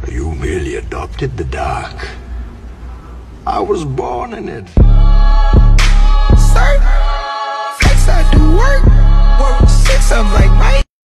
You merely adopted the dark. I was born in it. Sir, flex, I do work. Work 6, I'm like Mike.